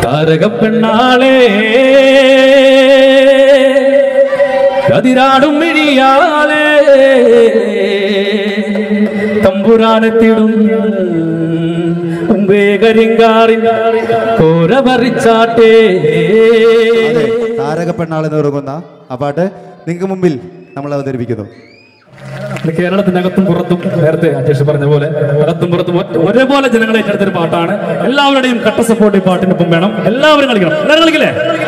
താരകപ്പെണ്ണാളെ കതിരാടും മിഴിയാളെ തമ്പുരാനെത്തിടും മുമ്പേ കരിങ്കാറിൻ കോര പറിച്ചാട്ടേ. താരകപ്പെണ്ണാളെന്ന് തുടങ്ങുന്ന ആ പാട്ട് നിങ്ങൾക്ക് മുമ്പിൽ നമ്മൾ അവതരിപ്പിക്കുന്നു. കേരളത്തിനകത്തും പുറത്തും നേരത്തെ അധ്യക്ഷൻ പറഞ്ഞ പോലെ അകത്തും പുറത്തും ഒരേപോലെ ജനങ്ങളെ ഏറ്റെടുത്തൊരു പാട്ടാണ്. എല്ലാവരുടെയും കട്ട സപ്പോർട്ട് ഈ പാട്ടിനൊപ്പം വേണം. എല്ലാവരും കളിക്കണം. എല്ലാവരും കളിക്കില്ലേ?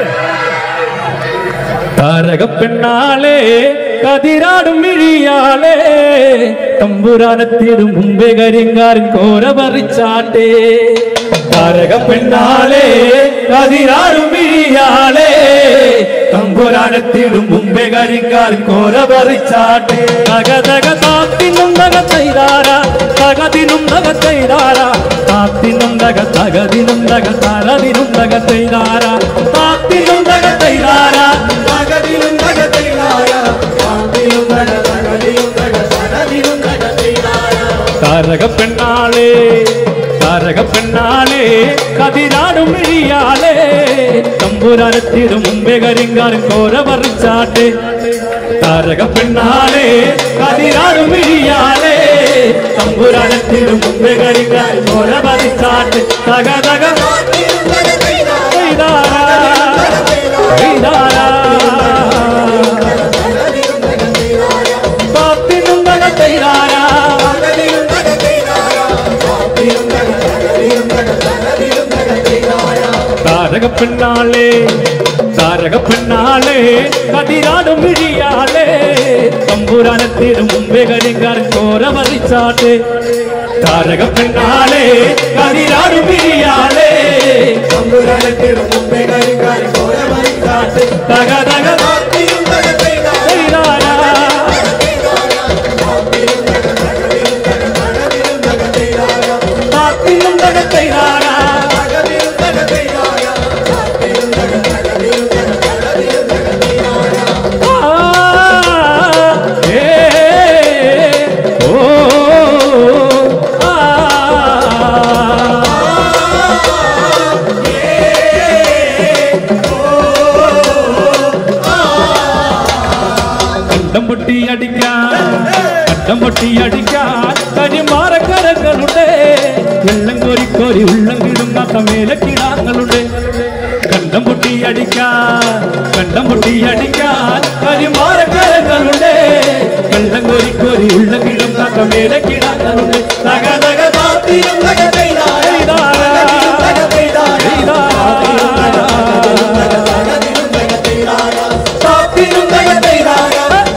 താരകപ്പെണ്ണാളെ കതിരാടും മിഴിയാളെ തമ്പുരാനെത്തിടും മുമ്പേ കരിങ്കാരൻ കോര പറിച്ചാട്ടേ. താരകപ്പെണ്ണാളെ കതിരാടും മിഴിയാളെ തമ്പുരാനെത്തിടും മുമ്പേ കരിങ്കാരൻ കോര പറിച്ചാട്ടേ. തകതക താത്തിനും തകത്തൈതാര തകതിനും തകത്തൈതാര താത്തിനും തക തകതിനും തക തലതിനും തകത്തൈതാര താത്തിനും തകത്തൈതാര തകതിനും തകത്തൈതാര താത്തിനും തക തകതിനും തക തലതിനും തകത്തൈതാര. താരകപ്പെണ്ണാളെ താരകപ്പെണ്ണാളെ കതിരാടും മിഴിയാളെ തമ്പുരാനെത്തിടും മുമ്പേ കരിങ്കാരൻ കോര പറിച്ചാട്ടെ. താരകപ്പെണ്ണാളെ കതിരാടും മിഴിയാളെ തമ്പുരാനെത്തിടും മുമ്പേ കരിങ്കാരൻ കോര പറിച്ചാട്ടെ. തക തക പാത്തിനും തക തൈതാര താരകപ്പെണ്ണാളെ താരകപ്പെണ്ണാളെ കതിരാടും മിഴിയാളെ തമ്പുരാനെത്തിടും മുമ്പേ കരിങ്കാരൻ കോര പറിച്ചാട്ടെ. താരകപ്പെണ്ണാളെ കതിരാടും മിഴിയാളെ തമ്പുരാനെത്തിടും മുമ്പേ കരിങ്കാരൻ കോര പറിച്ചാട്ടെ. തക തക താത്തിനും തക തൈതാര പൊട്ടിയടിക്കാൻ കരിമാറക്കരകളുണ്ട്. വെള്ളം കോരി കോരി ഉള്ളം കിടുങ്ങാത്ത മേലക്കിടാങ്ങളുണ്ട്. കണ്ടം പൊട്ടിയടിക്കാൻ കരിമാറക്കരകളുണ്ട്. വെള്ളം കോരി കോരി ഉള്ളം കിടുങ്ങാത്ത മേലക്കിടാങ്ങളുണ്ട്. തക തക താത്തിനും തക തൈതാര താത്തിനും തക തൈതാര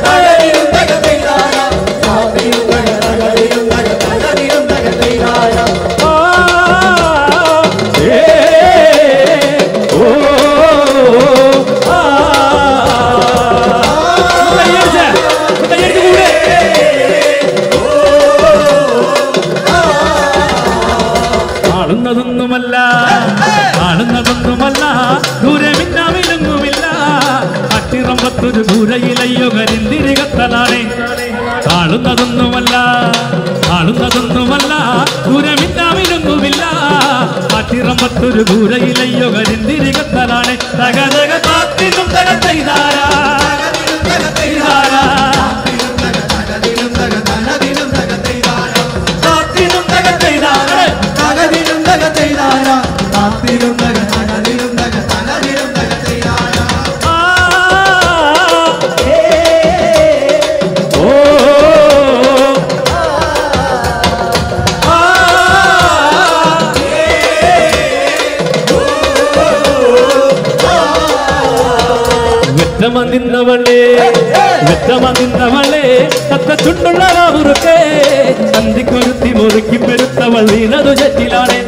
കാണുന്നതൊന്നുമല്ല ദൂരമിന്നമിലൊന്നുമില്ല. അട്ടിറമ്പത്തൊരു ദൂരയിലയ്യോ കരിന്തിരികത്തലാണ്. കാണുന്നതൊന്നുമല്ല ദൂരമിന്നമിലൊന്നുമില്ല. അട്ടിറമ്പത്തൊരു ദൂരയിലയ്യോ കരിന്തിരികത്തലാണ്. തക തക താത്തിനും തക തൈതാര വെറ്റമതിന്നവളെ തത്ത ചുണ്ടുള്ളവറുക്കെ തന്തിക്കൊരുത്തി മുറുക്കി പെരുത്തവൾ വീണതു ചറ്റിലാണ്.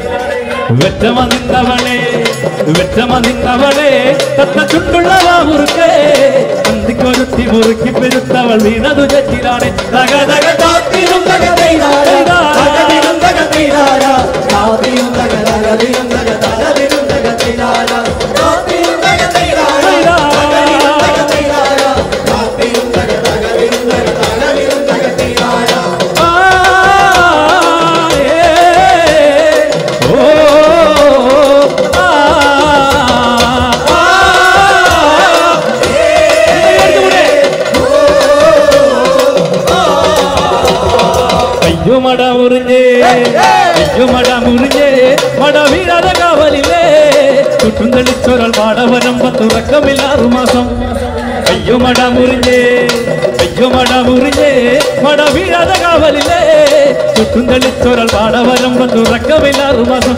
വെറ്റമതിന്നവളെ തത്ത ചുണ്ടുള്ളവറുക്കെ തന്തിക്കൊരുത്തി മുറുക്കി പെരുത്തവൾ വീണതു ചറ്റിലാണ്. തക തക താത്തിനും തക തൈതാര തകതിനും തക തൈതാര താത്തിനും തക തകതിനും തക തകതിനും തക തൈതാര താത്തിനും തക തൈതാര മുറിഞ്ഞേ അയ്യോ മട മുറിഞ്ഞേ മട വീഴാതെ കാവലില്ലേ ചുറ്റും തെളിച്ചൊരാൾ പാടവരമ്പ തുറക്കമില്ല 6 മാസം അയ്യോ മട മുറിഞ്ഞേ മട വീഴാതെ കാവലില്ലേ ചുറ്റും തെളിച്ചൊരാൾ പാടവരമ്പ തുറക്കമില്ല 6 മാസം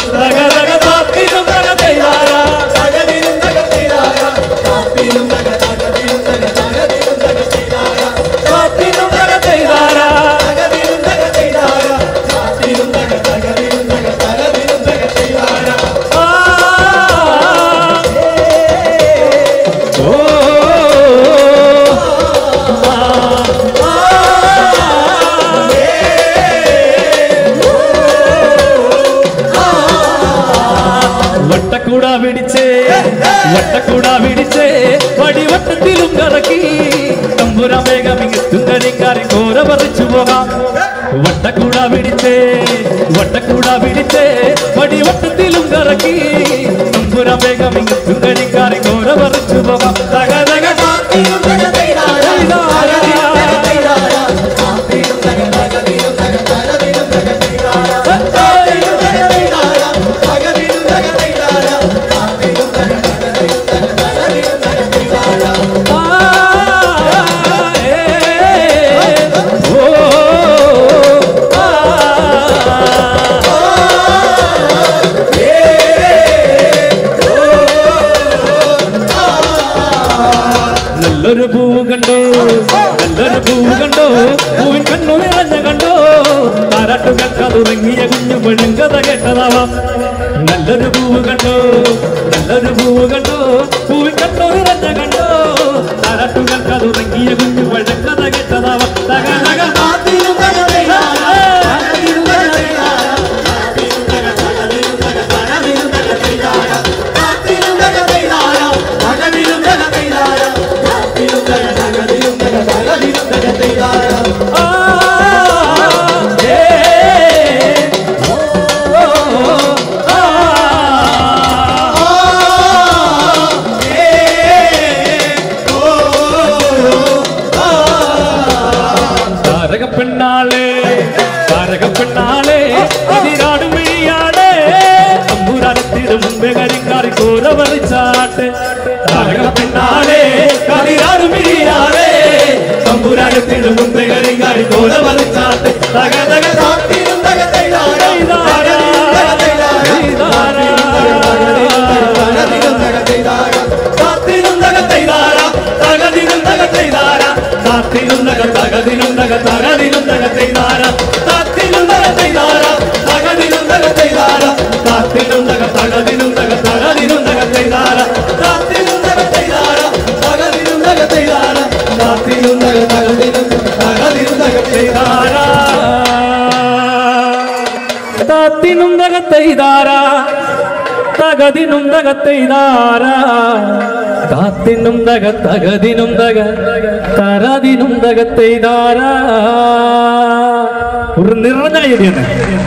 വട്ടക്കൂട പിടിച്ചേ വടിവട്ടത്തിലും കറക്കി തമ്പുരാ വേഗം തുങ്കരിക്കാരി കോര പറിച്ചു പോകാം വട്ടക്കൂട പിടിച്ചേ വടിവട്ടത്തിലും കറക്കി തമ്പുരാ വേഗം തുങ്കരിക്കാരി കോര പറിച്ചു പോകാം നല്ലൊരു പൂവ് കണ്ടോ പൂവിൻ കണ്ണു നിറഞ്ഞ കണ്ടോ താരാട്ടുകൾക്ക് അതുറങ്ങിയ കുഞ്ഞു പെണ്ണുകഥ കേട്ടതാവാം നല്ലൊരു പൂവ് കണ്ടോ പൂവിൻ കണ്ണു നിറഞ്ഞ കണ്ടോ താരാട്ടുകൾക്ക് അതുറങ്ങിയ കുഞ്ഞു പെണ്ണുകഥ കേട്ടതാവാം താരകപ്പെണ്ണാളെ ഇതിരാടും മിഴിയാളെ തമ്പുരാനത്തിനു മുമ്പേ കരിക്കാറി കോര പറിച്ചാട്ടെ താരകപ്പെണ്ണാളെ കതിരാടും മിഴിയാളെ തമ്പുരാനത്തിനു മുമ്പേ കരിക്കാറി കോര പറിച്ചാട്ടെ ഒരു നിറഞ്ഞ ഐഡിയാണ്